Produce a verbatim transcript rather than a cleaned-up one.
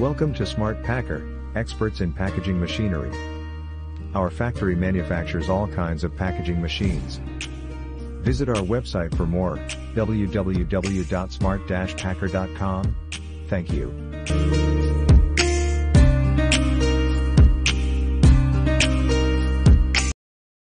Welcome to Smart Packer, experts in packaging machinery. Our factory manufactures all kinds of packaging machines. Visit our website for more, w w w dot smart dash packer dot com. Thank you.